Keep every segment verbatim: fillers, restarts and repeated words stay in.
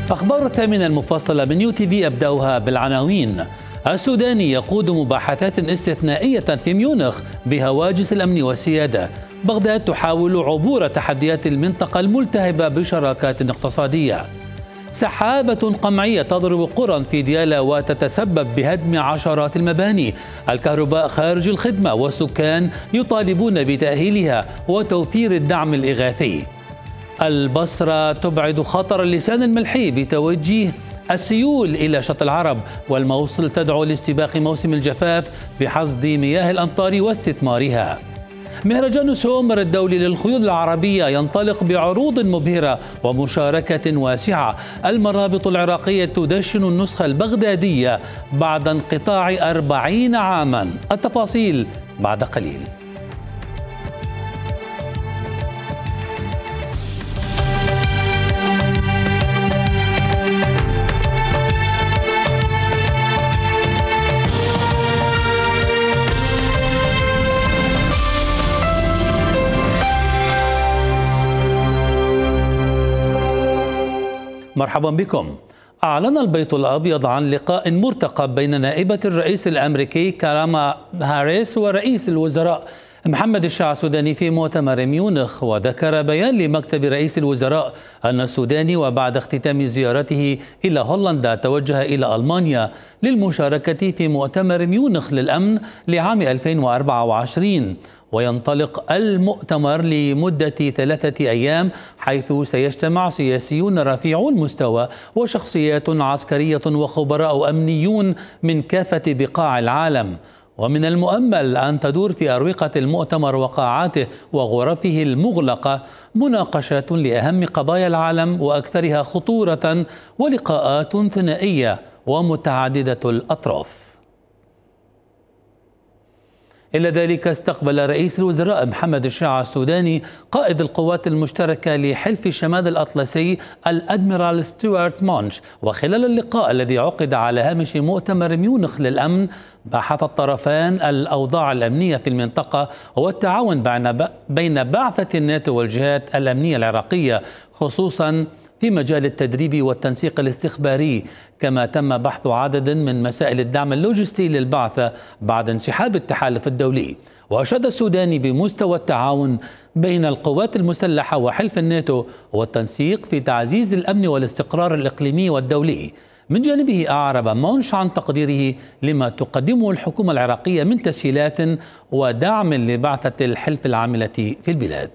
أخبار الثامنة المفصلة من يو تي في أبدأها بالعناوين. السوداني يقود مباحثات استثنائية في ميونخ بهواجس الأمن والسيادة. بغداد تحاول عبور تحديات المنطقة الملتهبة بشراكات اقتصادية. سحابة قمعية تضرب قرى في ديالا وتتسبب بهدم عشرات المباني. الكهرباء خارج الخدمة والسكان يطالبون بتأهيلها وتوفير الدعم الإغاثي. البصرة تبعد خطر اللسان الملحي بتوجيه السيول إلى شط العرب، والموصل تدعو لاستباق موسم الجفاف بحصد مياه الأمطار واستثمارها. مهرجان سومر الدولي للخيول العربية ينطلق بعروض مبهرة ومشاركة واسعة. المرابط العراقية تدشن النسخة البغدادية بعد انقطاع أربعين عاما. التفاصيل بعد قليل. مرحبا بكم. أعلن البيت الأبيض عن لقاء مرتقب بين نائبة الرئيس الأمريكي كامالا هاريس ورئيس الوزراء محمد الشيع السوداني في مؤتمر ميونخ. وذكر بيان لمكتب رئيس الوزراء أن السوداني وبعد اختتام زيارته إلى هولندا توجه إلى ألمانيا للمشاركة في مؤتمر ميونخ للأمن لعام ألفين وأربعة وعشرين. وينطلق المؤتمر لمدة ثلاثة أيام، حيث سيجتمع سياسيون رفيعو المستوى وشخصيات عسكرية وخبراء أمنيون من كافة بقاع العالم. ومن المؤمل أن تدور في أروقة المؤتمر وقاعاته وغرفه المغلقة مناقشات لأهم قضايا العالم وأكثرها خطورة، ولقاءات ثنائية ومتعددة الأطراف. إلى ذلك استقبل رئيس الوزراء محمد الشيع السوداني قائد القوات المشتركة لحلف الشمال الأطلسي الأدميرال ستوارت مونش. وخلال اللقاء الذي عقد على هامش مؤتمر ميونخ للأمن بحث الطرفان الأوضاع الأمنية في المنطقة والتعاون بين بعثة الناتو والجهات الأمنية العراقية، خصوصا في مجال التدريب والتنسيق الاستخباري. كما تم بحث عدد من مسائل الدعم اللوجستي للبعثة بعد انسحاب التحالف الدولي. وأشاد السوداني بمستوى التعاون بين القوات المسلحة وحلف الناتو والتنسيق في تعزيز الأمن والاستقرار الإقليمي والدولي. من جانبه أعرب مونش عن تقديره لما تقدمه الحكومة العراقية من تسهيلات ودعم لبعثة الحلف العاملة في البلاد.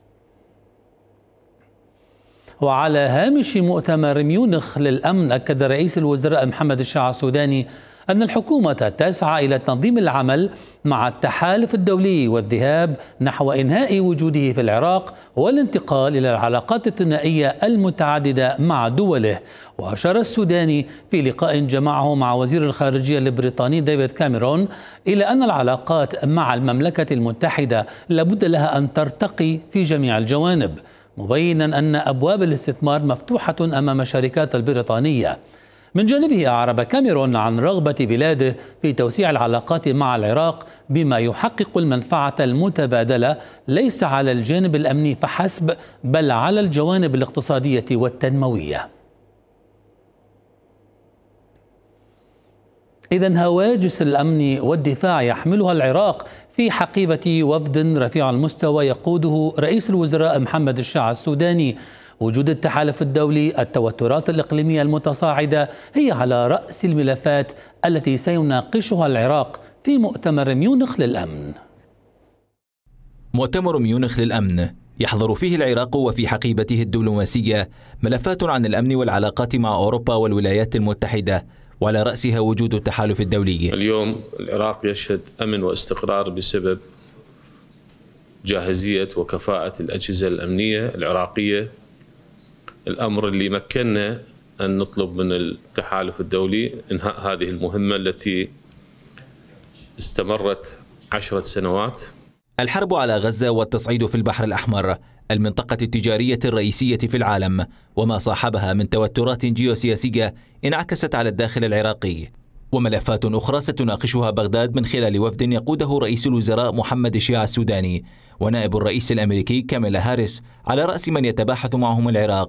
وعلى هامش مؤتمر ميونخ للأمن أكد رئيس الوزراء محمد الشيع السوداني أن الحكومة تسعى إلى تنظيم العمل مع التحالف الدولي والذهاب نحو إنهاء وجوده في العراق والانتقال إلى العلاقات الثنائية المتعددة مع دوله. وأشار السوداني في لقاء جمعه مع وزير الخارجية البريطاني ديفيد كاميرون إلى أن العلاقات مع المملكة المتحدة لابد لها أن ترتقي في جميع الجوانب، مبينا أن أبواب الاستثمار مفتوحة أمام الشركات البريطانية. من جانبه أعرب كاميرون عن رغبة بلاده في توسيع العلاقات مع العراق بما يحقق المنفعة المتبادلة ليس على الجانب الأمني فحسب، بل على الجوانب الاقتصادية والتنموية. إذن هواجس الأمن والدفاع يحملها العراق في حقيبة وفد رفيع المستوى يقوده رئيس الوزراء محمد الشيع السوداني. وجود التحالف الدولي، التوترات الإقليمية المتصاعدة هي على رأس الملفات التي سيناقشها العراق في مؤتمر ميونخ للأمن. مؤتمر ميونخ للأمن يحضر فيه العراق وفي حقيبته الدبلوماسية ملفات عن الأمن والعلاقات مع أوروبا والولايات المتحدة، وعلى رأسها وجود التحالف الدولي. اليوم العراق يشهد أمن واستقرار بسبب جاهزية وكفاءة الأجهزة الأمنية العراقية، الأمر اللي مكننا أن نطلب من التحالف الدولي إنهاء هذه المهمة التي استمرت عشرة سنوات. الحرب على غزة والتصعيد في البحر الأحمر، المنطقة التجارية الرئيسية في العالم، وما صاحبها من توترات جيوسياسية انعكست على الداخل العراقي، وملفات أخرى ستناقشها بغداد من خلال وفد يقوده رئيس الوزراء محمد الشيع السوداني ونائب الرئيس الأمريكي كامالا هاريس، على رأس من يتباحث معهم العراق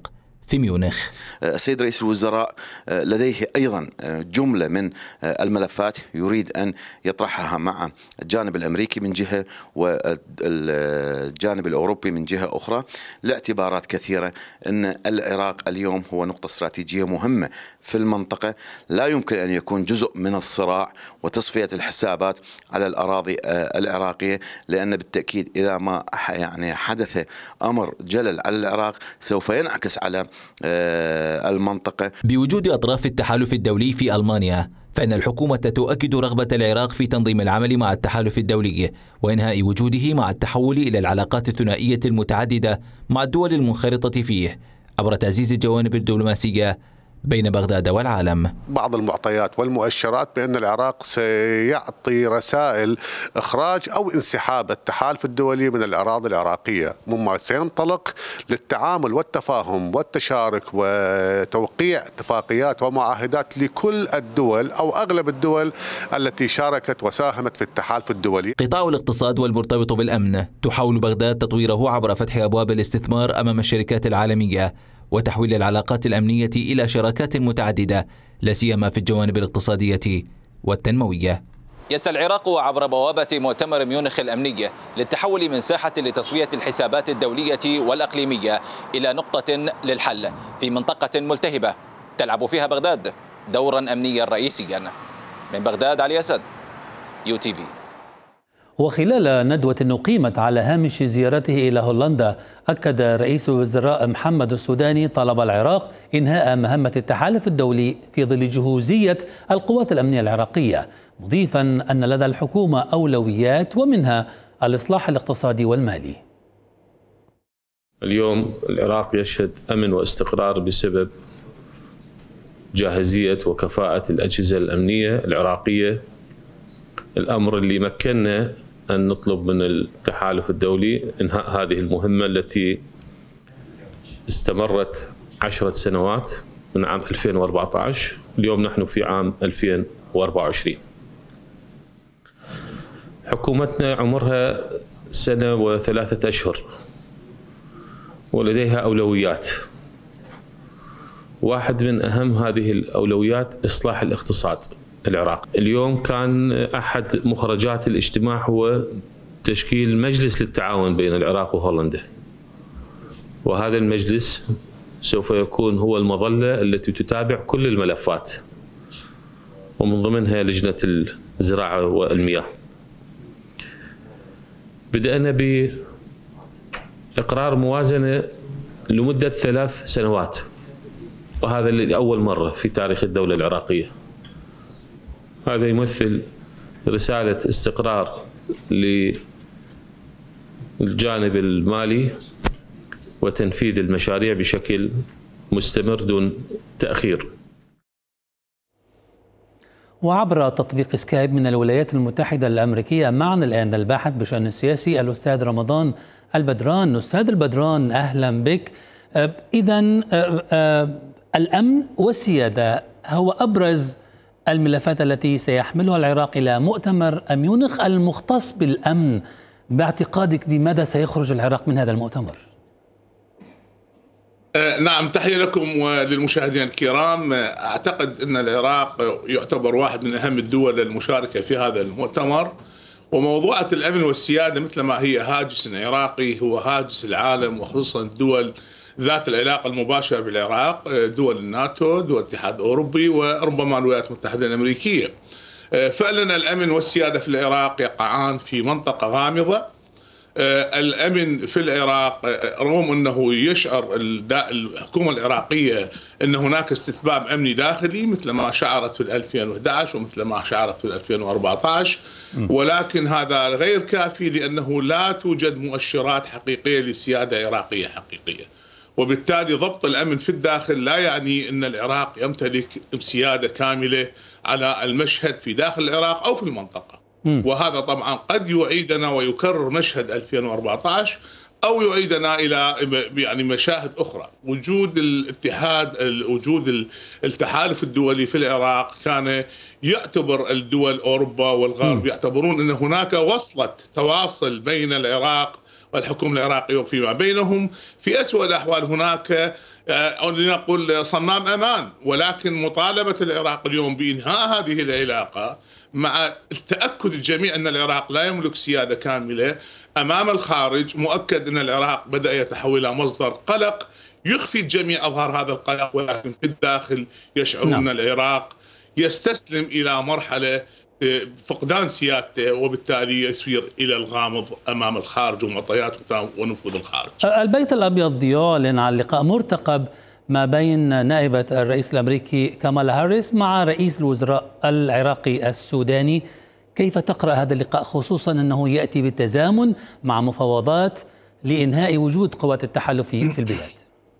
في ميونخ. السيد رئيس الوزراء لديه أيضا جملة من الملفات يريد أن يطرحها مع الجانب الأمريكي من جهة والجانب الأوروبي من جهة أخرى، لاعتبارات كثيرة أن العراق اليوم هو نقطة استراتيجية مهمة في المنطقة، لا يمكن أن يكون جزء من الصراع وتصفية الحسابات على الأراضي العراقية، لأن بالتأكيد إذا ما يعني حدث أمر جلل على العراق سوف ينعكس على المنطقة. بوجود أطراف التحالف الدولي في ألمانيا، فإن الحكومة تؤكد رغبة العراق في تنظيم العمل مع التحالف الدولي وإنهاء وجوده مع التحول إلى العلاقات الثنائية المتعددة مع الدول المنخرطة فيه عبر تعزيز الجوانب الدبلوماسية بين بغداد والعالم. بعض المعطيات والمؤشرات بأن العراق سيعطي رسائل إخراج أو انسحاب التحالف الدولي من الأراضي العراقية، مما سينطلق للتعامل والتفاهم والتشارك وتوقيع اتفاقيات ومعاهدات لكل الدول أو أغلب الدول التي شاركت وساهمت في التحالف الدولي. قطاع الاقتصاد والمرتبط بالأمن تحاول بغداد تطويره عبر فتح أبواب الاستثمار أمام الشركات العالمية وتحويل العلاقات الأمنية إلى شراكات متعددة، لا سيما في الجوانب الاقتصادية والتنموية. يسعى العراق عبر بوابة مؤتمر ميونخ الأمني للتحول من ساحة لتصفية الحسابات الدولية والأقليمية إلى نقطة للحل في منطقة ملتهبة تلعب فيها بغداد دورا أمنيا رئيسيا. من بغداد علي أسد، يو تي في. وخلال ندوة أقيمت على هامش زيارته إلى هولندا، أكد رئيس الوزراء محمد السوداني طلب العراق إنهاء مهمة التحالف الدولي في ظل جهوزية القوات الأمنية العراقية، مضيفا أن لدى الحكومة أولويات ومنها الإصلاح الاقتصادي والمالي. اليوم العراق يشهد أمن واستقرار بسبب جاهزية وكفاءة الأجهزة الأمنية العراقية، الأمر اللي مكننا أن نطلب من التحالف الدولي إنهاء هذه المهمة التي استمرت عشرة سنوات من عام ألفين وأربعة عشر، اليوم نحن في عام ألفين وأربعة وعشرين. حكومتنا عمرها سنة وثلاثة أشهر ولديها أولويات. واحد من أهم هذه الأولويات إصلاح الاقتصاد العراق. اليوم كان أحد مخرجات الاجتماع هو تشكيل مجلس للتعاون بين العراق وهولندا، وهذا المجلس سوف يكون هو المظلة التي تتابع كل الملفات ومن ضمنها لجنة الزراعة والمياه. بدأنا بإقرار موازنة لمدة ثلاث سنوات، وهذا لأول مرة في تاريخ الدولة العراقية. هذا يمثل رسالة استقرار للجانب المالي وتنفيذ المشاريع بشكل مستمر دون تأخير. وعبر تطبيق سكايب من الولايات المتحدة الأمريكية معنا الآن الباحث بشأن السياسي الأستاذ رمضان البدران. أستاذ البدران، أهلا بك. إذا الأمن والسيادة هو أبرز الملفات التي سيحملها العراق إلى مؤتمر ميونخ المختص بالأمن. باعتقادك بماذا سيخرج العراق من هذا المؤتمر؟ نعم، تحية لكم وللمشاهدين الكرام. أعتقد أن العراق يعتبر واحد من أهم الدول المشاركة في هذا المؤتمر، وموضوعات الأمن والسيادة مثل ما هي هاجس عراقي هو هاجس العالم، وخصوصا الدول ذات العلاقة المباشرة بالعراق، دول الناتو، دول الاتحاد الأوروبي، وربما الولايات المتحدة الأمريكية. فعلا الأمن والسيادة في العراق يقعان في منطقة غامضة. الأمن في العراق رغم أنه يشعر الحكومة العراقية أن هناك استتباب أمني داخلي مثل ما شعرت في ألفين وأحد عشر ومثل ما شعرت في ألفين وأربعة عشر، ولكن هذا غير كافي لأنه لا توجد مؤشرات حقيقية لسيادة عراقية حقيقية. وبالتالي ضبط الأمن في الداخل لا يعني أن العراق يمتلك سيادة كاملة على المشهد في داخل العراق أو في المنطقة. وهذا طبعا قد يعيدنا ويكرر مشهد ألفين وأربعة عشر أو يعيدنا إلى يعني مشاهد أخرى. وجود الاتحاد، وجود التحالف الدولي في العراق كان يعتبر الدول أوروبا والغرب يعتبرون أن هناك وصلة تواصل بين العراق والحكومة العراقية وفيما بينهم. في أسوأ الأحوال هناك أو لنقول صمام أمان، ولكن مطالبة العراق اليوم بإنهاء هذه العلاقة مع التأكد الجميع أن العراق لا يملك سيادة كاملة أمام الخارج. مؤكد أن العراق بدأ يتحول إلى مصدر قلق يخفي الجميع أظهار هذا القلق، ولكن في الداخل يشعرون أن العراق يستسلم إلى مرحلة فقدان سيادته، وبالتالي يسير إلى الغامض أمام الخارج ومعطيات ونفوذ الخارج. البيت الأبيض يعلن عن لقاء مرتقب ما بين نائبة الرئيس الأمريكي كامالا هاريس مع رئيس الوزراء العراقي السوداني. كيف تقرأ هذا اللقاء، خصوصا أنه يأتي بالتزامن مع مفاوضات لإنهاء وجود قوات التحالف في البلاد؟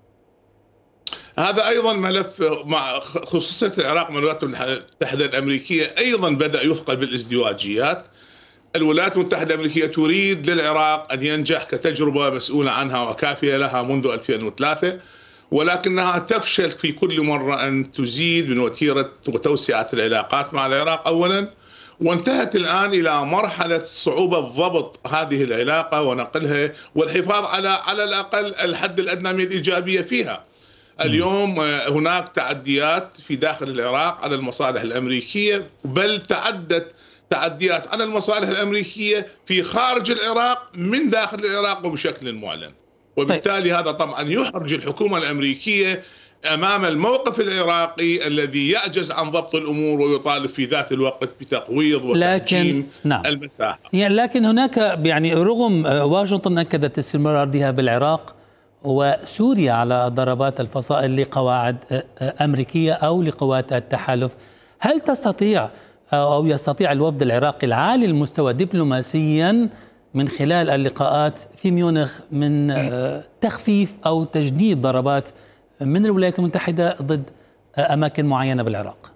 هذا أيضا ملف مع خصوصية العراق من الولايات المتحدة الأمريكية أيضا بدأ يثقل بالازدواجيات. الولايات المتحدة الأمريكية تريد للعراق أن ينجح كتجربة مسؤولة عنها وكافية لها منذ ألفين وثلاثة، ولكنها تفشل في كل مرة أن تزيد من وتيرة وتوسعة العلاقات مع العراق أولا، وانتهت الآن إلى مرحلة صعوبة ضبط هذه العلاقة ونقلها والحفاظ على على الأقل الحد الأدنى من الإيجابية فيها. اليوم هناك تعديات في داخل العراق على المصالح الأمريكية، بل تعدت تعديات على المصالح الأمريكية في خارج العراق من داخل العراق وبشكل معلن، وبالتالي هذا طبعا يحرج الحكومة الأمريكية أمام الموقف العراقي الذي يعجز عن ضبط الأمور ويطالب في ذات الوقت بتقويض وتحجيم نعم. المساحة. يعني لكن هناك يعني رغم واشنطن أكدت استمرارها بالعراق وسوريا على ضربات الفصائل لقواعد أمريكية أو لقوات التحالف، هل تستطيع أو يستطيع الوفد العراقي العالي المستوى دبلوماسيا من خلال اللقاءات في ميونخ من تخفيف أو تجنيد ضربات من الولايات المتحدة ضد أماكن معينة بالعراق؟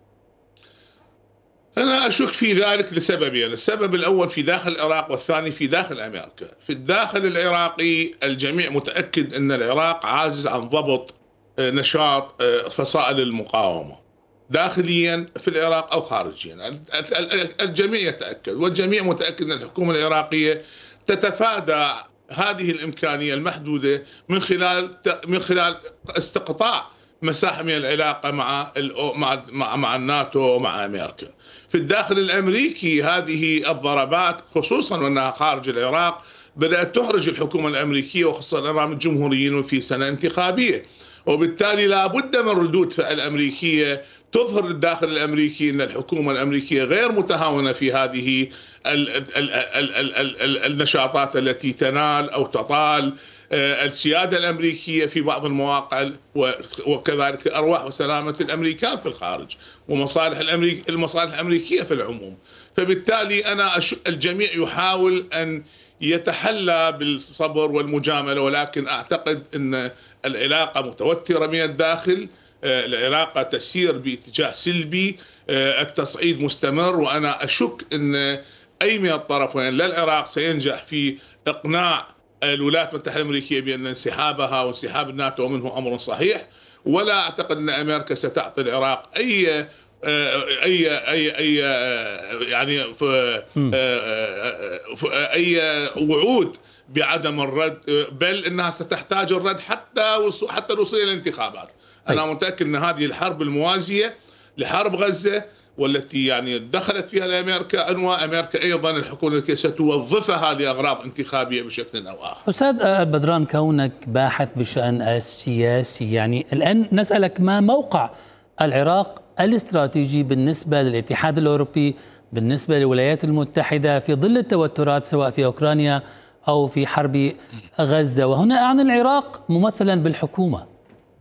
أنا أشك في ذلك لسببين. السبب الأول في داخل العراق والثاني في داخل أمريكا. في الداخل العراقي الجميع متأكد أن العراق عاجز عن ضبط نشاط فصائل المقاومة داخليا في العراق أو خارجيا. الجميع يتأكد، والجميع متأكد أن الحكومة العراقية تتفادى هذه الإمكانية المحدودة من خلال من خلال استقطاع مساحة من العلاقة مع مع مع, مع الناتو ومع أمريكا. في الداخل الأمريكي هذه الضربات خصوصا وأنها خارج العراق بدأت تحرج الحكومة الأمريكية وخصوصا أمام الجمهوريين وفي سنة انتخابية، وبالتالي لا بد من ردود فعل أمريكية تظهر للداخل الأمريكي أن الحكومة الأمريكية غير متهاونة في هذه ال ال ال ال ال ال ال النشاطات التي تنال أو تطال السيادة الأمريكية في بعض المواقع، وكذلك أرواح وسلامة الأمريكان في الخارج ومصالح الأمريك المصالح الأمريكية في العموم. فبالتالي أنا الجميع يحاول أن يتحلى بالصبر والمجاملة، ولكن أعتقد أن العلاقة متوترة من الداخل، العلاقة تسير باتجاه سلبي، التصعيد مستمر، وأنا أشك أن أي من الطرفين لا العراق سينجح في إقناع الولايات المتحدة الأمريكية بأن انسحابها وانسحاب الناتو منه أمر صحيح، ولا أعتقد أن أمريكا ستعطي العراق أي أي أي أي يعني أي وعود بعدم الرد، بل أنها ستحتاج الرد حتى حتى الوصول إلى الانتخابات. أنا متأكد أن هذه الحرب الموازية لحرب غزة والتي يعني دخلت فيها أمريكا أنواع أمريكا أيضا الحكومة التي ستوظفها لأغراض انتخابية بشكل أو آخر. أستاذ البدران، كونك باحث بشأن السياسي، يعني الآن نسألك ما موقع العراق الاستراتيجي بالنسبة للاتحاد الأوروبي، بالنسبة للولايات المتحدة في ظل التوترات سواء في أوكرانيا أو في حرب غزة، وهنا أعني العراق ممثلا بالحكومة.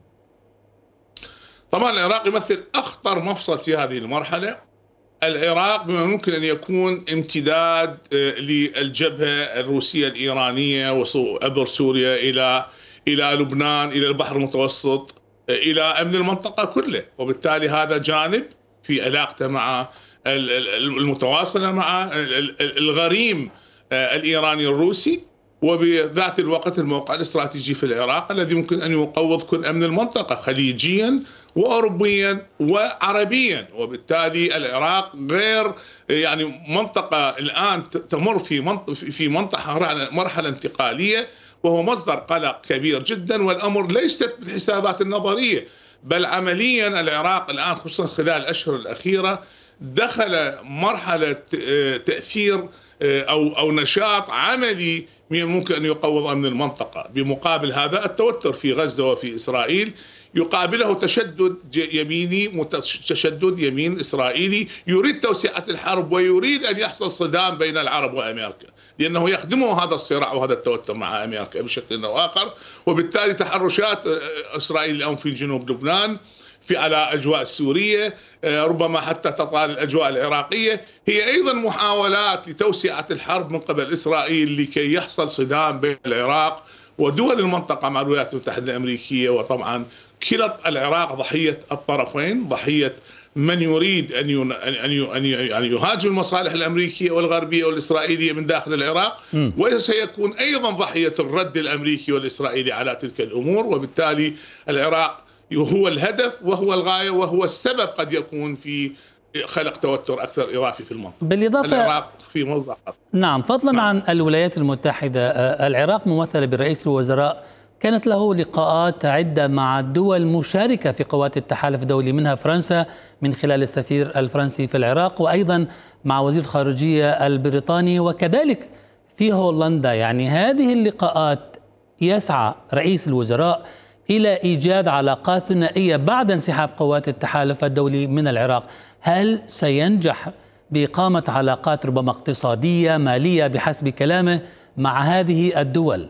طبعا العراق يمثل أخطر مفصل في هذه المرحلة. العراق بما ممكن أن يكون امتداد للجبهة الروسية الإيرانية عبر سوريا إلى إلى لبنان، إلى البحر المتوسط، إلى أمن المنطقة كله، وبالتالي هذا جانب في علاقته مع المتواصلة مع الغريم الإيراني الروسي، وبذات الوقت الموقع الاستراتيجي في العراق الذي ممكن أن يقوض كل أمن المنطقة خليجيا وأوروبيا وعربيا. وبالتالي العراق غير يعني منطقة الآن تمر في في منطقة مرحلة انتقالية، وهو مصدر قلق كبير جدا. والأمر ليست بالحسابات النظرية، بل عمليا العراق الآن خصوصا خلال الأشهر الأخيرة دخل مرحلة تأثير أو أو نشاط عملي ممكن أن يقوض أمن المنطقة. بمقابل هذا التوتر في غزة وفي إسرائيل يقابله تشدد يميني، تشدد يمين إسرائيلي يريد توسعة الحرب ويريد أن يحصل صدام بين العرب وأمريكا، لأنه يخدمه هذا الصراع وهذا التوتر مع أمريكا بشكل أو آخر. وبالتالي تحرشات إسرائيل اليوم في جنوب لبنان، في على أجواء السورية، ربما حتى تطال الأجواء العراقية، هي أيضا محاولات لتوسعة الحرب من قبل إسرائيل لكي يحصل صدام بين العراق ودول المنطقة مع الولايات المتحدة الأمريكية. وطبعا كلا العراق ضحية الطرفين، ضحية من يريد أن أن يهاجم المصالح الأمريكية والغربية والإسرائيلية من داخل العراق، وسيكون أيضا ضحية الرد الأمريكي والإسرائيلي على تلك الأمور. وبالتالي العراق هو الهدف وهو الغاية وهو السبب قد يكون في خلق توتر أكثر إضافي في المنطقة. بالإضافة العراق في موضع خطر. نعم، فضلا نعم. عن الولايات المتحدة، العراق ممثلة برئيس الوزراء كانت له لقاءات عدة مع دول مشاركة في قوات التحالف الدولي، منها فرنسا من خلال السفير الفرنسي في العراق، وأيضا مع وزير الخارجية البريطاني، وكذلك في هولندا. يعني هذه اللقاءات يسعى رئيس الوزراء إلى إيجاد علاقات ثنائية بعد انسحاب قوات التحالف الدولي من العراق. هل سينجح بإقامة علاقات ربما اقتصادية مالية بحسب كلامه مع هذه الدول؟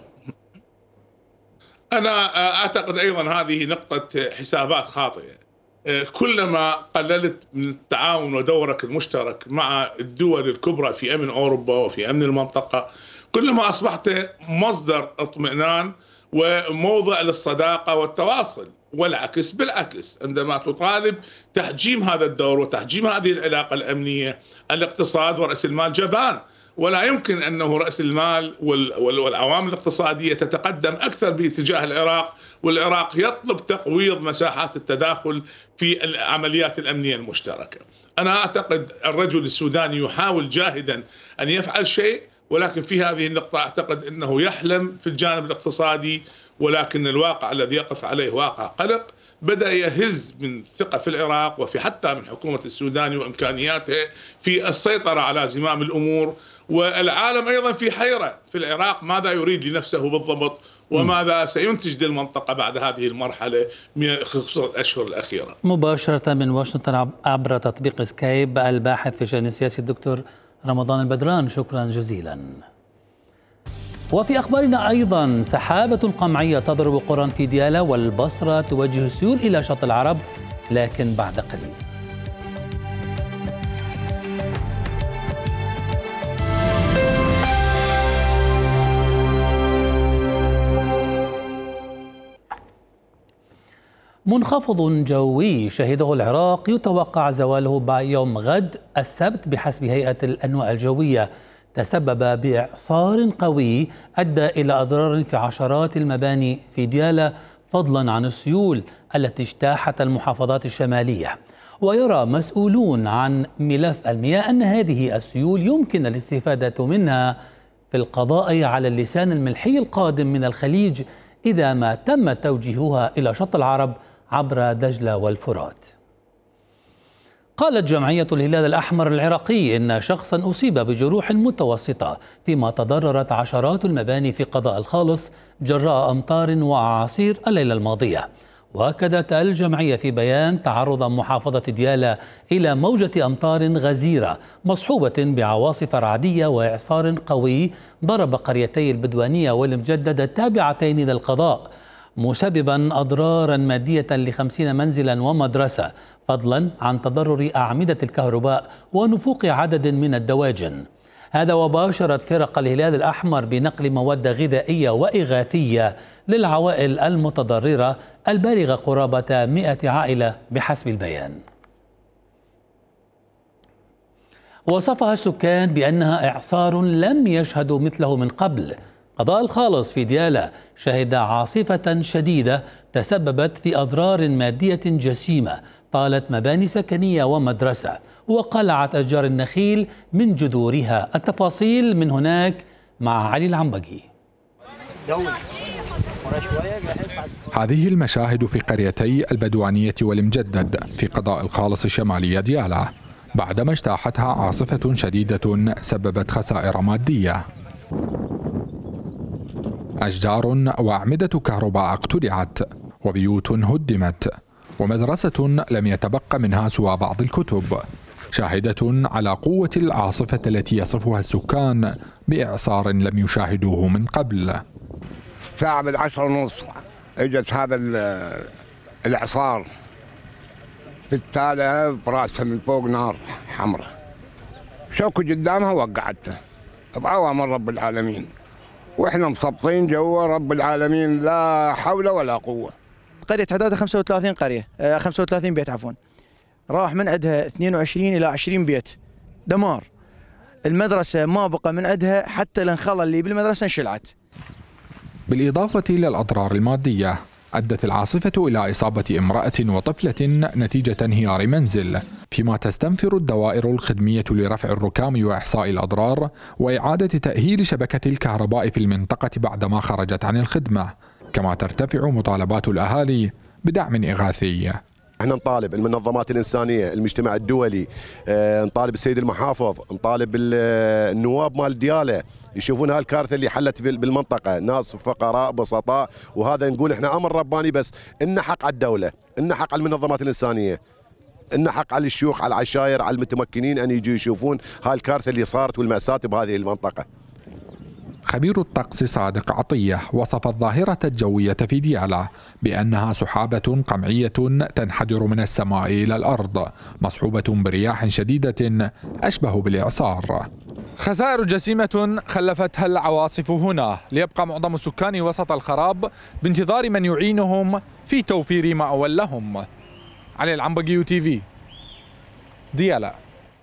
أنا أعتقد أيضا هذه نقطة حسابات خاطئة. كلما قللت من التعاون ودورك المشترك مع الدول الكبرى في أمن أوروبا وفي أمن المنطقة، كلما أصبحت مصدر اطمئنان وموضع للصداقة والتواصل. والعكس بالعكس، عندما تطالب تحجيم هذا الدور وتحجيم هذه العلاقة الأمنية، الاقتصاد ورأس المال جبان، ولا يمكن أنه رأس المال والعوامل الاقتصادية تتقدم أكثر باتجاه العراق، والعراق يطلب تقويض مساحات التداخل في العمليات الأمنية المشتركة. أنا أعتقد الرجل السوداني يحاول جاهدا أن يفعل شيء، ولكن في هذه النقطة أعتقد أنه يحلم في الجانب الاقتصادي، ولكن الواقع الذي يقف عليه واقع قلق. بدأ يهز من الثقة في العراق وفي حتى من حكومة السودان وإمكانياتها في السيطرة على زمام الأمور، والعالم أيضا في حيرة في العراق ماذا يريد لنفسه بالضبط وماذا سينتج للمنطقة بعد هذه المرحلة من خصوص الأشهر الأخيرة. مباشرة من واشنطن عبر تطبيق سكايب الباحث في الشأن السياسي الدكتور رمضان البدران، شكرا جزيلا. وفي أخبارنا أيضا، سحابة قمعية تضرب قرى في ديالى والبصرة توجه السيول إلى شط العرب، لكن بعد قليل. منخفض جوي شهده العراق يتوقع زواله يوم غد السبت بحسب هيئة الأنواع الجوية، تسبب بإعصار قوي أدى إلى أضرار في عشرات المباني في ديالى، فضلا عن السيول التي اجتاحت المحافظات الشمالية. ويرى مسؤولون عن ملف المياه أن هذه السيول يمكن الاستفادة منها في القضاء على اللسان الملحي القادم من الخليج إذا ما تم توجيهها إلى شط العرب عبر دجلة والفرات. قالت جمعية الهلال الأحمر العراقي إن شخصا أصيب بجروح متوسطة، فيما تضررت عشرات المباني في قضاء الخالص جراء أمطار وأعاصير الليلة الماضية. وأكدت الجمعية في بيان تعرض محافظة ديالى إلى موجة أمطار غزيرة مصحوبة بعواصف رعدية وإعصار قوي ضرب قريتي البدوانية والمجدد التابعتين للقضاء، مسببا أضرارا مادية لخمسين منزلا ومدرسة، فضلا عن تضرر أعمدة الكهرباء ونفوق عدد من الدواجن. هذا وباشرت فرق الهلال الأحمر بنقل مواد غذائية وإغاثية للعوائل المتضررة البالغة قرابة مئة عائلة بحسب البيان. وصفها السكان بأنها إعصار لم يشهدوا مثله من قبل. قضاء الخالص في ديالى شهد عاصفة شديدة تسببت في أضرار مادية جسيمة، طالت مباني سكنية ومدرسة وقلعت أشجار النخيل من جذورها. التفاصيل من هناك مع علي العنبقي. هذه المشاهد في قريتي البدوانية والمجدد في قضاء الخالص الشمالية ديالى بعدما اجتاحتها عاصفة شديدة سببت خسائر مادية. أشجار وأعمدة كهرباء اقتلعت وبيوت هدمت ومدرسة لم يتبق منها سوى بعض الكتب، شاهدة على قوة العاصفة التي يصفها السكان بإعصار لم يشاهدوه من قبل. الساعة بالعشرة ونص اجت هذا الإعصار في التالة براسها من فوق نار حمراء، شوكوا قدامها وقعتها بأوامر من رب العالمين، واحنا مصبطين جوا رب العالمين لا حول ولا قوة. قرية حدادة خمسة وثلاثين قرية خمسة وثلاثين بيت عفوا، راح من عندها اثنين وعشرين إلى عشرين بيت دمار. المدرسة ما بقى من عندها حتى الانخلة اللي بالمدرسة انشلعت. بالإضافة للأضرار المادية أدت العاصفة إلى إصابة امرأة وطفلة نتيجة انهيار منزل، فيما تستنفر الدوائر الخدمية لرفع الركام وإحصاء الأضرار وإعادة تأهيل شبكة الكهرباء في المنطقة بعدما خرجت عن الخدمة، كما ترتفع مطالبات الأهالي بدعم إغاثي. احنا نطالب المنظمات الإنسانية، المجتمع الدولي، اه نطالب السيد المحافظ، نطالب النواب مال ديالى يشوفون هالكارثة اللي حلت بالمنطقة، ناس فقراء بسطاء، وهذا نقول احنا أمر رباني، بس إن حق على الدولة، إن حق على المنظمات الإنسانية، إن حق على الشيوخ، على العشاير، على المتمكنين أن يجوا يشوفون هالكارثة اللي صارت والمأساة بهذه المنطقة. خبير الطقس صادق عطية وصف الظاهرة الجوية في ديالى بأنها سحابة قمعية تنحدر من السماء إلى الأرض مصحوبة برياح شديدة أشبه بالإعصار. خسائر جسيمة خلفتها العواصف هنا، ليبقى معظم سكان وسط الخراب بانتظار من يعينهم في توفير مأوى لهم. علي العنبقي تي في ديالى.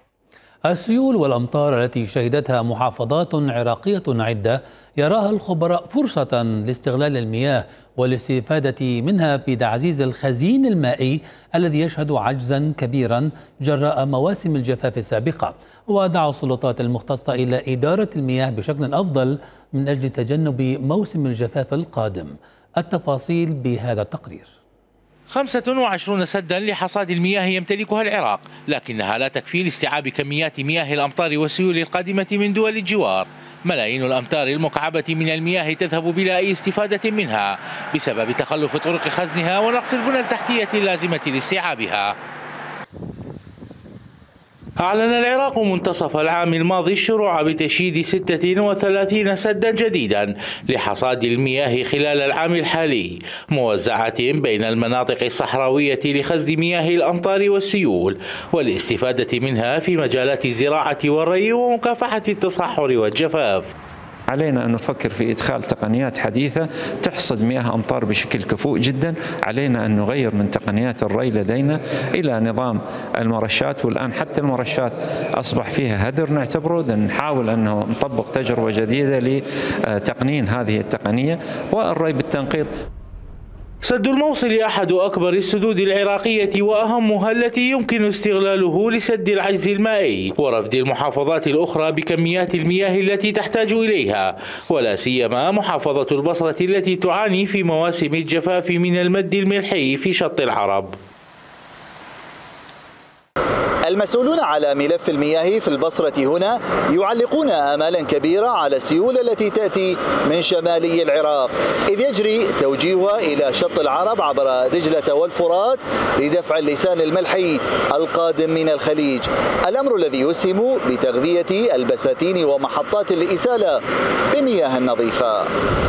السيول والأمطار التي شهدتها محافظات عراقية عدة يراها الخبراء فرصة لاستغلال المياه والاستفادة منها بتعزيز الخزين المائي الذي يشهد عجزا كبيرا جراء مواسم الجفاف السابقة، ودعا السلطات المختصة إلى إدارة المياه بشكل أفضل من أجل تجنب موسم الجفاف القادم. التفاصيل بهذا التقرير. خمسة وعشرين سدا لحصاد المياه يمتلكها العراق، لكنها لا تكفي لاستيعاب كميات مياه الأمطار والسيول القادمة من دول الجوار. ملايين الأمتار المكعبة من المياه تذهب بلا أي استفادة منها بسبب تخلف طرق خزنها ونقص البنى التحتية اللازمة لاستيعابها. أعلن العراق منتصف العام الماضي الشروع بتشييد ستة وثلاثين سدا جديدا لحصاد المياه خلال العام الحالي، موزعة بين المناطق الصحراوية لخزن مياه الأمطار والسيول والاستفادة منها في مجالات الزراعة والري ومكافحة التصحر والجفاف. علينا أن نفكر في إدخال تقنيات حديثة تحصد مياه أمطار بشكل كفؤ جدا. علينا أن نغير من تقنيات الري لدينا إلى نظام المرشات، والآن حتى المرشات أصبح فيها هدر نعتبره، نحاول أنه نطبق تجربة جديدة لتقنين هذه التقنية والري بالتنقيط. سد الموصل أحد أكبر السدود العراقية وأهمها التي يمكن استغلاله لسد العجز المائي ورفد المحافظات الأخرى بكميات المياه التي تحتاج إليها، ولا سيما محافظة البصرة التي تعاني في مواسم الجفاف من المد الملحي في شط العرب. المسؤولون على ملف المياه في البصرة هنا يعلقون آمالا كبيرة على السيول التي تأتي من شمالي العراق، إذ يجري توجيهها إلى شط العرب عبر دجلة والفرات لدفع اللسان الملحي القادم من الخليج، الأمر الذي يسهم بتغذية البساتين ومحطات الإسالة بمياه نظيفة.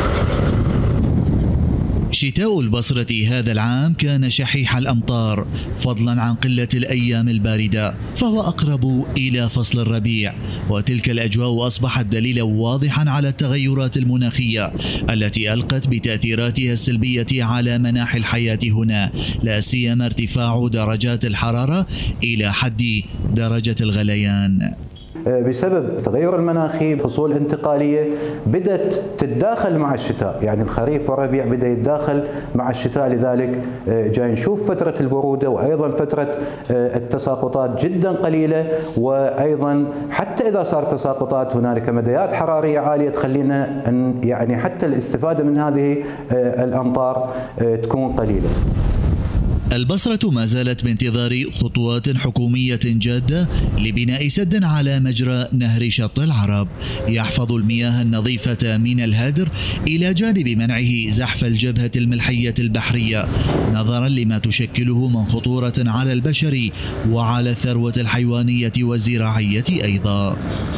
شتاء البصرة هذا العام كان شحيح الأمطار فضلا عن قلة الأيام الباردة، فهو أقرب إلى فصل الربيع، وتلك الأجواء أصبحت دليلا واضحا على التغيرات المناخية التي ألقت بتأثيراتها السلبية على مناحي الحياة هنا، لا سيما ارتفاع درجات الحرارة إلى حد درجة الغليان. بسبب التغير المناخي فصول انتقالية بدأت تتداخل مع الشتاء، يعني الخريف والربيع بدأ يتداخل مع الشتاء، لذلك جاي نشوف فترة البرودة وأيضا فترة التساقطات جدا قليلة، وأيضا حتى إذا صار تساقطات هنالك مديات حرارية عالية تخلينا أن يعني حتى الاستفادة من هذه الأمطار تكون قليلة. البصرة ما زالت بانتظار خطوات حكومية جادة لبناء سد على مجرى نهر شط العرب يحفظ المياه النظيفة من الهدر، إلى جانب منعه زحف الجبهة الملحية البحرية، نظرا لما تشكله من خطورة على البشر وعلى الثروة الحيوانية والزراعية أيضا.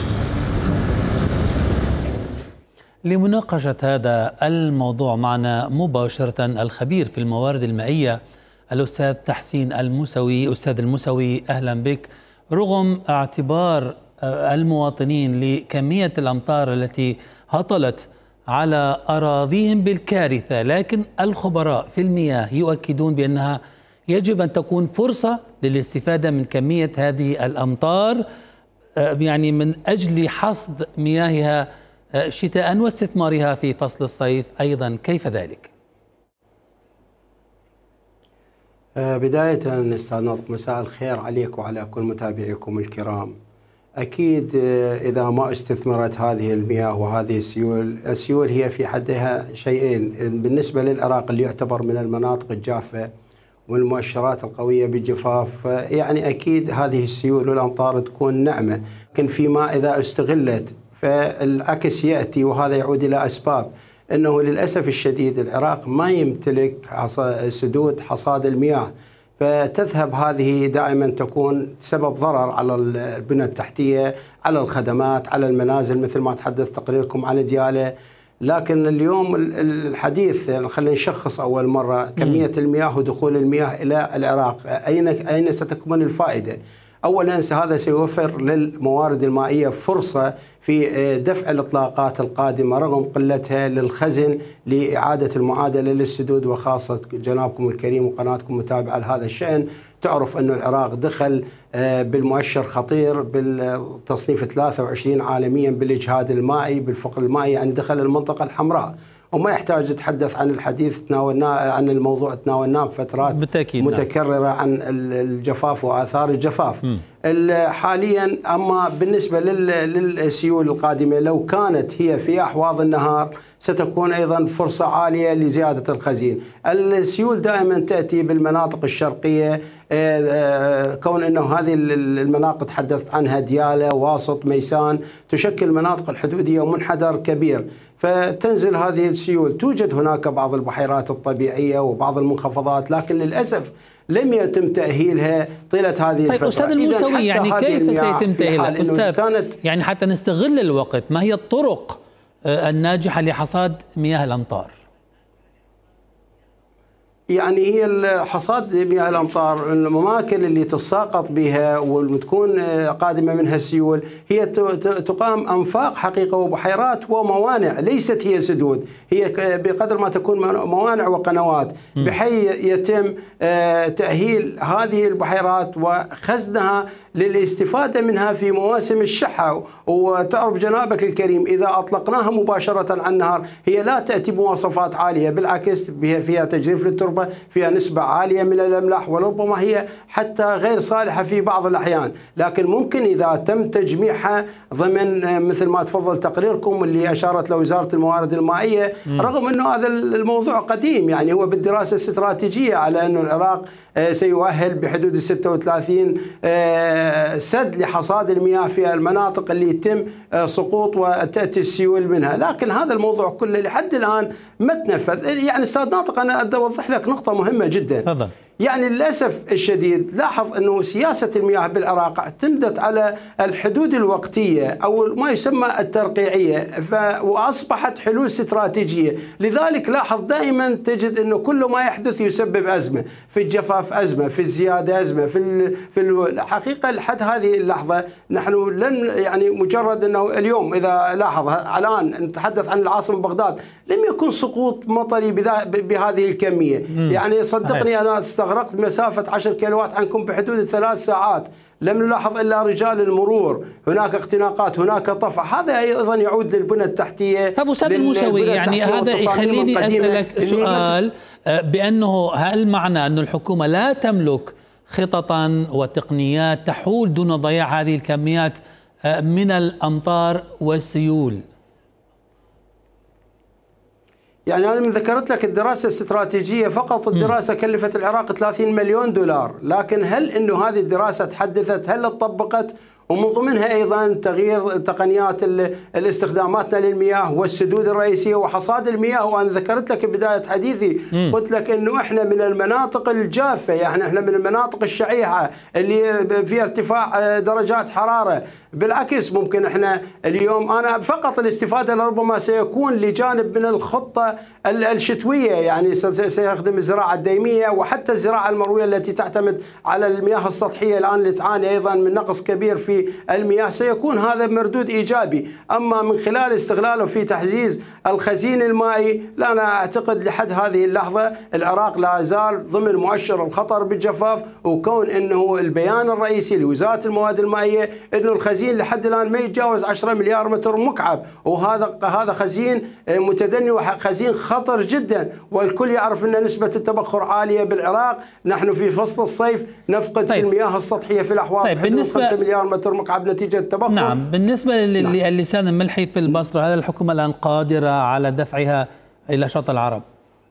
لمناقشة هذا الموضوع معنا مباشرة الخبير في الموارد المائية الأستاذ تحسين الموسوي. أستاذ الموسوي، أهلا بك. رغم اعتبار المواطنين لكمية الأمطار التي هطلت على أراضيهم بالكارثة، لكن الخبراء في المياه يؤكدون بأنها يجب أن تكون فرصة للاستفادة من كمية هذه الأمطار، يعني من أجل حصد مياهها شتاء واستثمارها في فصل الصيف أيضا. كيف ذلك؟ بداية أستاذ ناطق، مساء الخير عليك وعلى كل متابعيكم الكرام. أكيد إذا ما استثمرت هذه المياه وهذه السيول، السيول هي في حدها شيئين بالنسبة للعراق اللي يعتبر من المناطق الجافة والمؤشرات القوية بالجفاف، يعني أكيد هذه السيول والأمطار تكون نعمة، لكن فيما إذا استغلت فالعكس يأتي، وهذا يعود إلى أسباب أنه للأسف الشديد العراق ما يمتلك سدود حصاد المياه، فتذهب هذه دائما تكون سبب ضرر على البنى التحتية، على الخدمات، على المنازل، مثل ما تحدث تقريركم عن ديالى. لكن اليوم الحديث خلينا نشخص أول مرة كمية المياه ودخول المياه إلى العراق، أين أين ستكمن الفائدة؟ أولا هذا سيوفر للموارد المائية فرصة في دفع الإطلاقات القادمة رغم قلتها للخزن لإعادة المعادلة للسدود، وخاصة جنابكم الكريم وقناتكم متابعة لهذا الشأن تعرف أن العراق دخل بالمؤشر خطير بالتصنيف ثلاثة وعشرين عالميا بالإجهاد المائي بالفقر المائي، يعني دخل المنطقة الحمراء، وما يحتاج نتحدث عن الحديث تناولناه عن الموضوع تناولناه بفترات بالتأكيد متكررة عن الجفاف وآثار الجفاف. م. حاليا أما بالنسبة للسيول القادمة لو كانت هي في أحواض النهار ستكون أيضا فرصة عالية لزيادة الخزين. السيول دائما تأتي بالمناطق الشرقية، كون أنه هذه المناطق تحدثت عنها ديالى واسط ميسان تشكل مناطق الحدودية ومنحدر كبير، فتنزل هذه السيول. توجد هناك بعض البحيرات الطبيعية وبعض المنخفضات، لكن للأسف لم يتم تأهيلها طيلة هذه طيب الفترة. أستاذ الموسوي، يعني كيف سيتم تأهيلها؟ أستاذ كانت يعني حتى نستغل الوقت، ما هي الطرق الناجحة لحصاد مياه الأمطار؟ يعني هي حصاد مياه الأمطار، الأماكن اللي تساقط بها وتكون قادمة منها السيول هي تقام أنفاق حقيقة وبحيرات وموانع، ليست هي سدود، هي بقدر ما تكون موانع وقنوات، بحيث يتم تأهيل هذه البحيرات وخزنها للاستفادة منها في مواسم الشحة. وتعرف جنابك الكريم إذا أطلقناها مباشرة على النهر هي لا تأتي بمواصفات عالية، بالعكس فيها تجريف للتربة، فيها نسبة عالية من الأملاح، وربما هي حتى غير صالحة في بعض الأحيان. لكن ممكن إذا تم تجميعها ضمن مثل ما تفضل تقريركم اللي أشارت له وزارة الموارد المائية، رغم أنه هذا الموضوع قديم، يعني هو بالدراسة الاستراتيجية على أنه العراق سيؤهل بحدود ستة وثلاثين سد لحصاد المياه في المناطق اللي يتم سقوط وتأتي السيول منها، لكن هذا الموضوع كله لحد الآن ما تنفذ. يعني أستاذ ناطق أنا أدي أوضح لك نقطة مهمة جدا. فضل. يعني للأسف الشديد لاحظ أنه سياسة المياه بالعراق اعتمدت على الحدود الوقتية أو ما يسمى الترقيعية، وأصبحت حلول استراتيجية. لذلك لاحظ دائما تجد أنه كل ما يحدث يسبب أزمة، في الجفاف أزمة، في الزيادة أزمة، في في الحقيقة لحد هذه اللحظة نحن لن يعني مجرد أنه اليوم إذا لاحظ الآن نتحدث عن العاصمة بغداد لم يكن سقوط مطري بهذه الكمية. يعني صدقني أنا استغرقت مسافة عشر كيلوات عنكم بحدود الثلاث ساعات، لم نلاحظ إلا رجال المرور، هناك اختناقات، هناك طفح، هذا أيضا يعود للبنى التحتية. طب أستاذ الموسوي، يعني هذا يخليني أسألك سؤال بأنه هل معنى أن الحكومة لا تملك خططا وتقنيات تحول دون ضياع هذه الكميات من الأمطار والسيول؟ يعني أنا من ذكرت لك الدراسة الاستراتيجية فقط، الدراسة كلفت العراق ثلاثين مليون دولار، لكن هل إنه هذه الدراسة تحدثت؟ هل طبقت؟ ومن ضمنها أيضا تغيير تقنيات الاستخداماتنا للمياه والسدود الرئيسية وحصاد المياه. وأنا ذكرت لك بداية حديثي قلت لك أنه إحنا من المناطق الجافة، يعني إحنا من المناطق الشعيحة اللي في ارتفاع درجات حرارة. بالعكس ممكن إحنا اليوم أنا فقط الاستفادة لربما سيكون لجانب من الخطة الشتوية، يعني سيخدم الزراعة الديمية وحتى الزراعة المروية التي تعتمد على المياه السطحية الآن اللي تعاني أيضا من نقص كبير في المياه، سيكون هذا مردود إيجابي. أما من خلال استغلاله في تحزيز الخزين المائي، لا، أنا أعتقد لحد هذه اللحظة العراق لا زال ضمن مؤشر الخطر بالجفاف، وكون أنه البيان الرئيسي لوزارة المواد المائية أنه الخزين لحد الآن ما يتجاوز عشرة مليار متر مكعب، وهذا هذا خزين متدني وخزين خطر جدا، والكل يعرف أن نسبة التبخر عالية بالعراق. نحن في فصل الصيف نفقد طيب. في المياه السطحية في الأحواض طيب بالنسبة خمسة مليار متر مكعب نتيجة التبخر. نعم، بالنسبة للسان الملحي في البصرة، هل الحكومة الآن قادرة على دفعها إلى شط العرب؟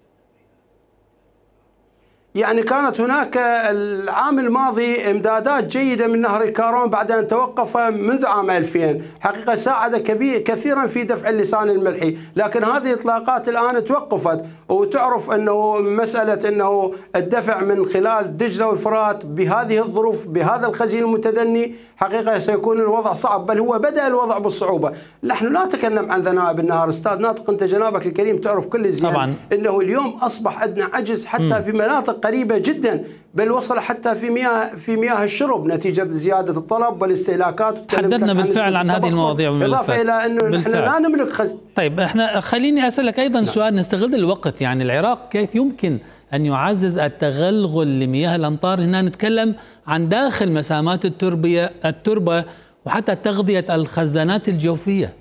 يعني كانت هناك العام الماضي امدادات جيدة من نهر الكارون بعد أن توقف منذ عام ألفين، حقيقة ساعد كثيرا في دفع اللسان الملحي، لكن هذه الإطلاقات الآن توقفت. وتعرف أنه مسألة أنه الدفع من خلال دجلة والفرات بهذه الظروف بهذا الخزين المتدني حقيقة سيكون الوضع صعب، بل هو بدأ الوضع بالصعوبة. نحن لا نتكلم عن ذنائب النهر، أستاذ ناطق أنت جنابك الكريم تعرف كل زين طبعا أنه اليوم أصبح عندنا عجز حتى م. في مناطق قريبة جدا، بل وصل حتى في مياه في مياه الشرب نتيجة زيادة الطلب والاستهلاكات. تحدثنا بالفعل عن هذه المواضيع والملفات، إضافة إلى أنه نحن لا نملك خز... طيب احنا خليني أسألك أيضا لا. سؤال نستغل الوقت، يعني العراق كيف يمكن أن يعزز التغلغل لمياه الأمطار؟ هنا نتكلم عن داخل مسامات التربية التربة وحتى تغذية الخزانات الجوفية.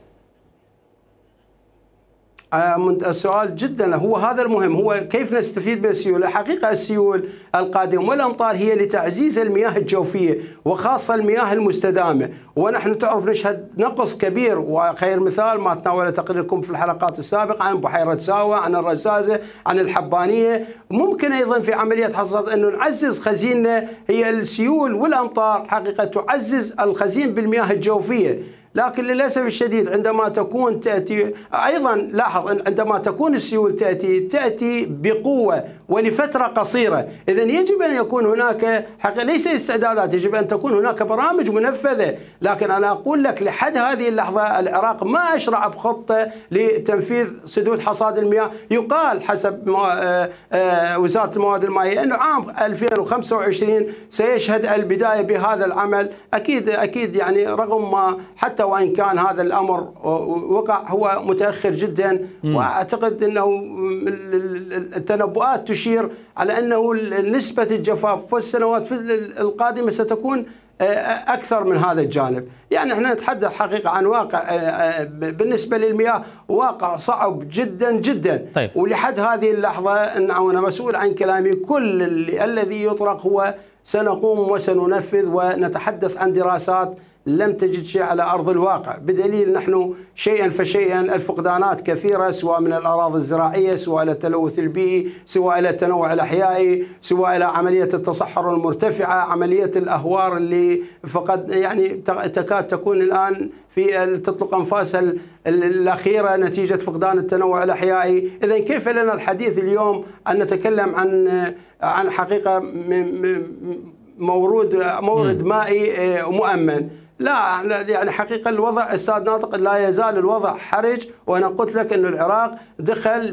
السؤال جدا هو هذا المهم، هو كيف نستفيد من السيول. حقيقة السيول القادمة والأمطار هي لتعزيز المياه الجوفية وخاصة المياه المستدامة، ونحن تعرف نشهد نقص كبير، وخير مثال ما تناول تقريركم في الحلقات السابقة عن بحيرة ساوة، عن الرزازة، عن الحبانية. ممكن أيضا في عملية حصاد أنه نعزز خزيننا، هي السيول والأمطار حقيقة تعزز الخزين بالمياه الجوفية. لكن للأسف الشديد عندما تكون تأتي أيضا لاحظ أن عندما تكون السيول تأتي تأتي بقوة ولفترة قصيرة، إذن يجب أن يكون هناك حقيقة ليس استعدادات، يجب أن تكون هناك برامج منفذة. لكن أنا أقول لك لحد هذه اللحظة العراق ما أشرع بخطة لتنفيذ سدود حصاد المياه. يقال حسب وزارة المواد المائية أنه عام ألفين وخمسة وعشرين سيشهد البداية بهذا العمل. أكيد أكيد يعني رغم ما حتى وإن كان هذا الأمر وقع هو متأخر جدا، م. وأعتقد أنه التنبؤات تشير على أنه نسبة الجفاف في السنوات القادمة ستكون أكثر من هذا الجانب. يعني احنا نتحدث حقيقة عن واقع بالنسبة للمياه واقع صعب جدا جدا. طيب. ولحد هذه اللحظة أنا مسؤول عن كلامي، كل الذي يطرق هو سنقوم وسننفذ، ونتحدث عن دراسات لم تجد شيء على أرض الواقع، بدليل نحن شيئا فشيئا الفقدانات كثيرة، سواء من الأراضي الزراعية، سواء إلى التلوث البيئي، سواء إلى التنوع الأحيائي، سواء إلى عملية التصحر المرتفعة، عملية الأهوار اللي فقد يعني تكاد تكون الآن في تطلق أنفاسها الأخيرة نتيجة فقدان التنوع الأحيائي. إذا كيف لنا الحديث اليوم أن نتكلم عن عن حقيقة مورود مورد مائي مؤمن؟ لا، يعني حقيقة الوضع أستاذ ناطق لا يزال الوضع حرج. وأنا قلت لك أن العراق دخل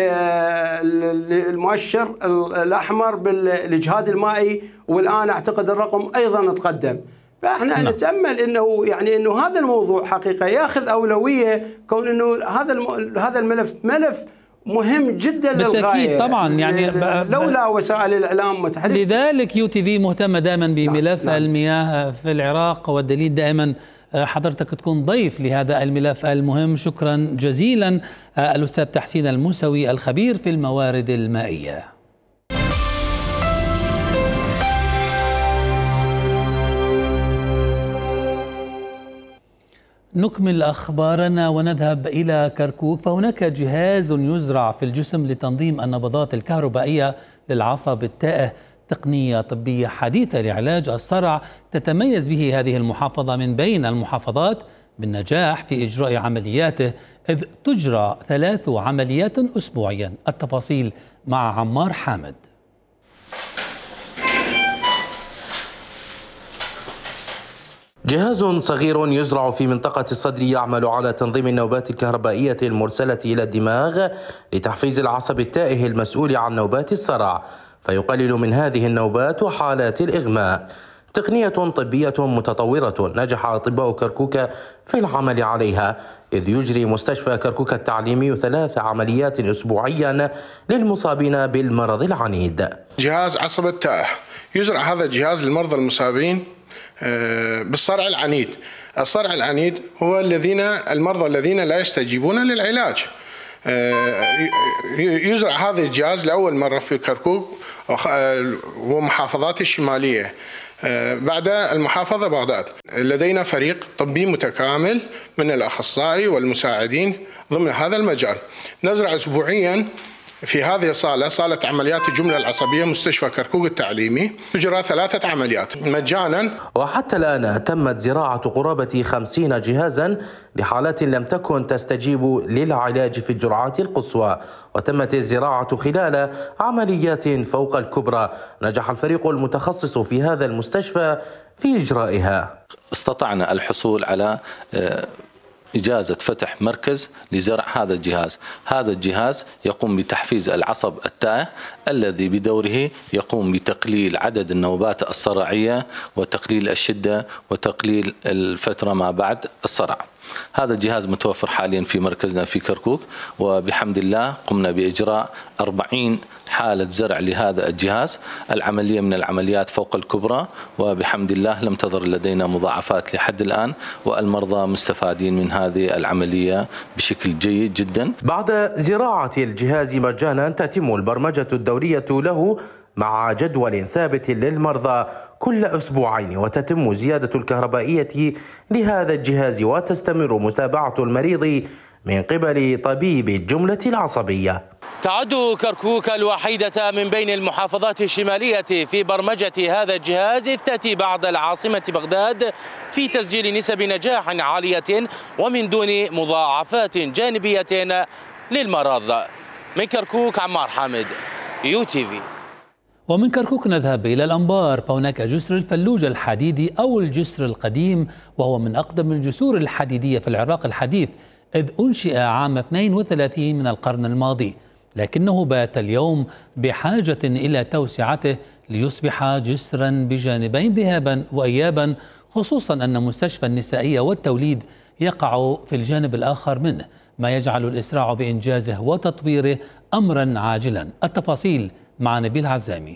بالمؤشر الأحمر بالإجهاد المائي، والآن أعتقد الرقم أيضا تقدم. فاحنا لا. نتامل انه يعني انه هذا الموضوع حقيقه ياخذ اولويه، كون انه هذا هذا الملف ملف مهم جدا للغاية. بالتأكيد طبعا، يعني لولا وسائل الإعلام متحركة. لذلك يو تي في مهتمة دائما بملف نعم. المياه في العراق، والدليل دائما حضرتك تكون ضيف لهذا الملف المهم. شكرا جزيلا الأستاذ تحسين الموسوي الخبير في الموارد المائية. نكمل أخبارنا ونذهب إلى كركوك، فهناك جهاز يزرع في الجسم لتنظيم النبضات الكهربائية للعصب التائه، تقنية طبية حديثة لعلاج الصرع تتميز به هذه المحافظة من بين المحافظات بالنجاح في إجراء عملياته، إذ تجرى ثلاث عمليات أسبوعيا. التفاصيل مع عمار حامد. جهاز صغير يزرع في منطقة الصدر يعمل على تنظيم النوبات الكهربائية المرسلة إلى الدماغ لتحفيز العصب التائه المسؤول عن نوبات الصرع، فيقلل من هذه النوبات وحالات الإغماء. تقنية طبية متطورة نجح أطباء كركوك في العمل عليها، إذ يجري مستشفى كركوك التعليمي ثلاث عمليات أسبوعيا للمصابين بالمرض العنيد. جهاز عصب التائه يزرع هذا الجهاز للمرضى المصابين بالصرع العنيد. الصرع العنيد هو الذين المرضى الذين لا يستجيبون للعلاج. يزرع هذا الجهاز لأول مرة في كركوك ومحافظات الشمالية بعد المحافظة بغداد. لدينا فريق طبي متكامل من الأخصائي والمساعدين ضمن هذا المجال. نزرع أسبوعيا في هذه الصالة، صالة عمليات الجملة العصبية مستشفى كركوك التعليمي، تجرى ثلاثة عمليات مجانا. وحتى الآن تمت زراعة قرابة خمسين جهازا لحالات لم تكن تستجيب للعلاج في الجرعات القصوى، وتمت الزراعة خلال عمليات فوق الكبرى. نجح الفريق المتخصص في هذا المستشفى في إجرائها. استطعنا الحصول على إجازة فتح مركز لزرع هذا الجهاز. هذا الجهاز يقوم بتحفيز العصب التائه الذي بدوره يقوم بتقليل عدد النوبات الصرعية وتقليل الشدة وتقليل الفترة ما بعد الصرع. هذا الجهاز متوفر حاليا في مركزنا في كركوك، وبحمد الله قمنا بإجراء أربعين حالة زرع لهذا الجهاز. العملية من العمليات فوق الكبرى، وبحمد الله لم تظهر لدينا مضاعفات لحد الآن، والمرضى مستفادين من هذه العملية بشكل جيد جدا. بعد زراعة الجهاز مجانا تتم البرمجة الدورية له مع جدول ثابت للمرضى كل أسبوعين، وتتم زيادة الكهربائية لهذا الجهاز، وتستمر متابعة المريض من قبل طبيب الجملة العصبية. تعد كركوك الوحيدة من بين المحافظات الشمالية في برمجة هذا الجهاز، إذ تأتي بعد العاصمة بغداد في تسجيل نسب نجاح عالية ومن دون مضاعفات جانبية للمرض. من كركوك عمار حامد، يو تي في. ومن كركوك نذهب إلى الأنبار، فهناك جسر الفلوجة الحديدي أو الجسر القديم، وهو من أقدم الجسور الحديدية في العراق الحديث، إذ أنشئ عام اثنين وثلاثين من القرن الماضي، لكنه بات اليوم بحاجة إلى توسعته ليصبح جسرا بجانبين ذهابا وإيابا، خصوصا أن مستشفى النسائية والتوليد يقع في الجانب الآخر منه، ما يجعل الإسراع بإنجازه وتطويره أمرا عاجلا. التفاصيل مع نبيل عزامي.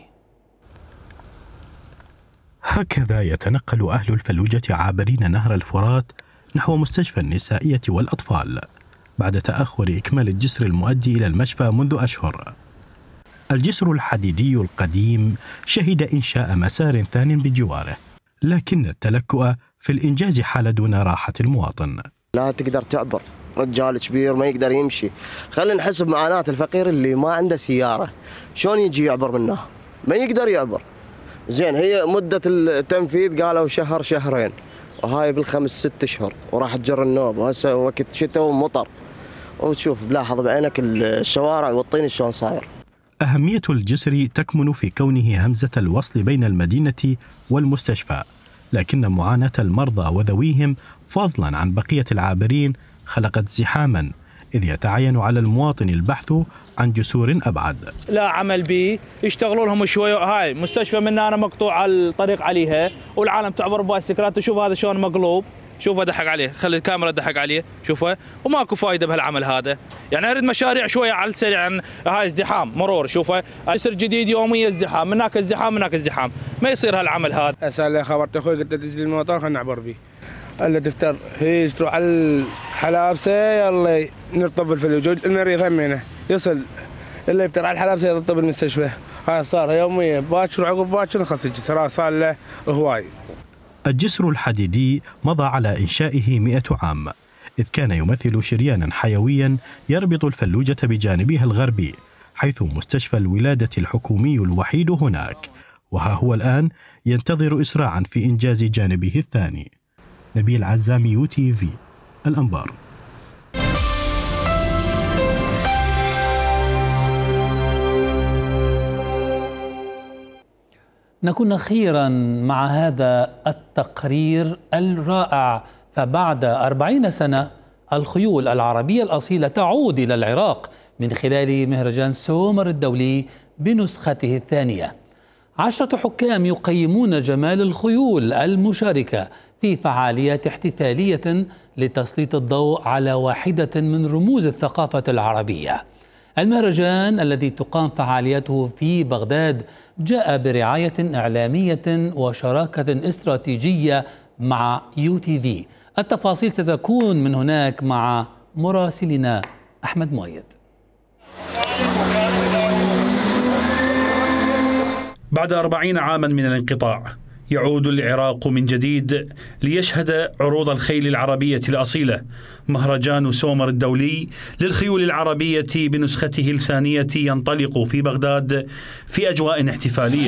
هكذا يتنقل أهل الفلوجة عابرين نهر الفرات نحو مستشفى النسائية والأطفال بعد تأخر إكمال الجسر المؤدي إلى المشفى منذ أشهر. الجسر الحديدي القديم شهد إنشاء مسار ثان بجواره، لكن التلكؤ في الإنجاز حال دون راحة المواطن. لا تقدر تعبر، رجال كبير ما يقدر يمشي. خلينا نحسب معاناة الفقير اللي ما عنده سيارة، شلون يجي يعبر منها؟ ما يقدر يعبر. زين، هي مدة التنفيذ قالوا شهر شهرين، وهاي بالخمس ست اشهر وراح تجر النوب، وهسه وقت شتاء ومطر، وتشوف بلاحظ بعينك الشوارع والطين شلون صاير. أهمية الجسر تكمن في كونه همزة الوصل بين المدينة والمستشفى، لكن معاناة المرضى وذويهم فضلا عن بقية العابرين خلقت زحاما، إذ يتعين على المواطن البحث عن جسور أبعد. لا عمل به، يشتغلوا لهم شوية. هاي مستشفى من أنا مقطوع الطريق عليها، والعالم تعبر ببايسكلات، تشوف هذا شلون مقلوب، شوفوا ضحك عليه، خلي الكاميرا ضحك عليه، شوفوا وماكو فايده بهالعمل هذا. يعني اريد مشاريع شويه على السريع، عن هاي ازدحام مرور، شوفوا جسر جديد يوميا ازدحام، من هناك ازدحام من هناك ازدحام، ما يصير هالعمل هذا. اسال خبرت اخوي قلت له تنزل الموطن خلينا نعبر به. قال له تفتر هي تروح على الحلابسه يلا نرطب الفلوج المريض همينه يصل الا يفتر على الحلابسه يرطب المستشفى. هاي صار يوميا باكر وعقب باكر نخص الجسر، صار له هواي. الجسر الحديدي مضى على إنشائه مئة عام، إذ كان يمثل شريانا حيويا يربط الفلوجة بجانبها الغربي، حيث مستشفى الولادة الحكومي الوحيد هناك، وها هو الآن ينتظر إسراعا في إنجاز جانبه الثاني. نبيل عزامي، يو تي في، الأنبار. نكون أخيرا مع هذا التقرير الرائع. فبعد أربعين سنة الخيول العربية الأصيلة تعود إلى العراق من خلال مهرجان سومر الدولي بنسخته الثانية. عشرة حكام يقيمون جمال الخيول المشاركة في فعاليات احتفالية لتسليط الضوء على واحدة من رموز الثقافة العربية. المهرجان الذي تقام فعالياته في بغداد جاء برعاية إعلامية وشراكة استراتيجية مع يو تي في. التفاصيل ستكون من هناك مع مراسلنا أحمد مؤيد. بعد أربعين عاما من الانقطاع يعود العراق من جديد ليشهد عروض الخيل العربية الأصيلة. مهرجان سومر الدولي للخيول العربية بنسخته الثانية ينطلق في بغداد في أجواء احتفالية.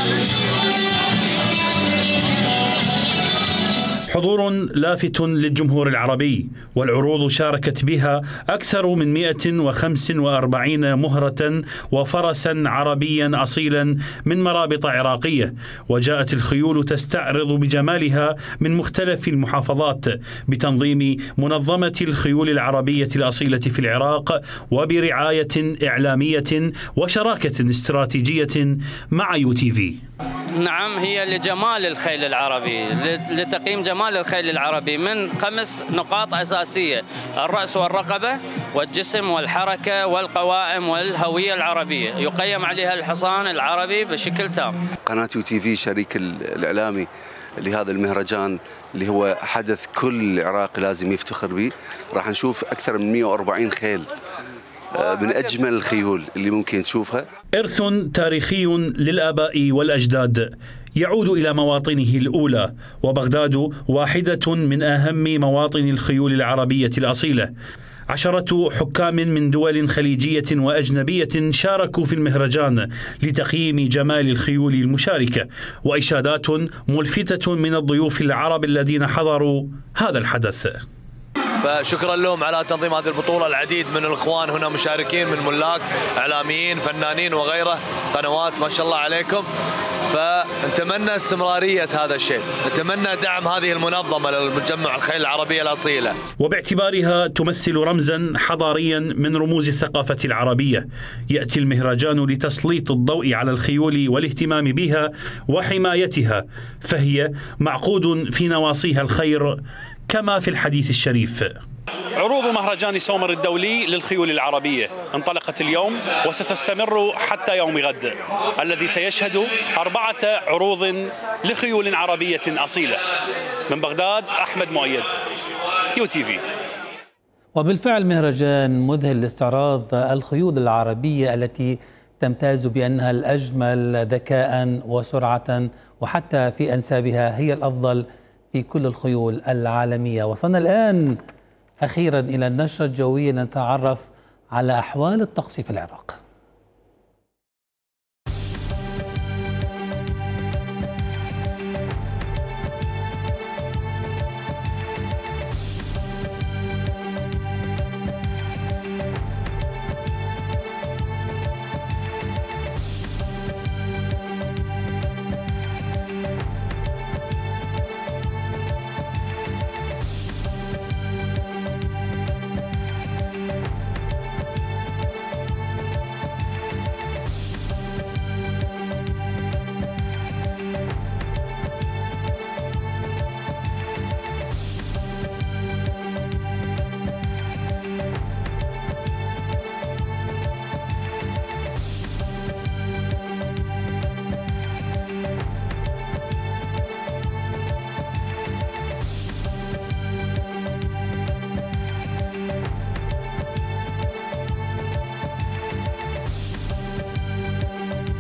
حضور لافت للجمهور العربي، والعروض شاركت بها أكثر من مئة وخمسة وأربعين مهرة وفرسا عربيا أصيلا من مرابط عراقية، وجاءت الخيول تستعرض بجمالها من مختلف المحافظات بتنظيم منظمة الخيول العربية الأصيلة في العراق وبرعاية إعلامية وشراكة استراتيجية مع يو تي في. نعم، هي لجمال الخيل العربي، لتقييم جمال الخيل العربي من خمس نقاط أساسية: الرأس والرقبة والجسم والحركة والقوائم والهوية العربية، يقيم عليها الحصان العربي بشكل تام. قناة يو تي في شريك الإعلامي لهذا المهرجان اللي هو حدث كل عراقي لازم يفتخر به. راح نشوف أكثر من مئة وأربعين خيل من أجمل الخيول اللي ممكن تشوفها. إرث تاريخي للآباء والأجداد يعود إلى مواطنه الأولى، وبغداد واحدة من أهم مواطن الخيول العربية الأصيلة. عشرة حكام من دول خليجية وأجنبية شاركوا في المهرجان لتقييم جمال الخيول المشاركة، وإشادات ملفتة من الضيوف العرب الذين حضروا هذا الحدث. فشكرا لهم على تنظيم هذه البطولة. العديد من الإخوان هنا مشاركين من ملاك، إعلاميين، فنانين وغيره، قنوات، ما شاء الله عليكم. فنتمنى استمرارية هذا الشيء، نتمنى دعم هذه المنظمة للمجمع الخيل العربية الأصيلة، وباعتبارها تمثل رمزا حضاريا من رموز الثقافة العربية. يأتي المهرجان لتسليط الضوء على الخيول والاهتمام بها وحمايتها، فهي معقود في نواصيها الخير كما في الحديث الشريف. عروض مهرجان سومر الدولي للخيول العربية انطلقت اليوم وستستمر حتى يوم غد، الذي سيشهد أربعة عروض لخيول عربية أصيلة. من بغداد أحمد مؤيد، يو تي في. وبالفعل مهرجان مذهل لاستعراض الخيول العربية التي تمتاز بأنها الأجمل ذكاء وسرعة، وحتى في أنسابها هي الأفضل في كل الخيول العالمية. وصلنا الآن أخيرا إلى النشرة الجوية لنتعرف على أحوال الطقس في العراق.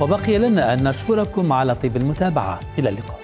وبقي لنا أن نشكركم على طيب المتابعة. إلى اللقاء.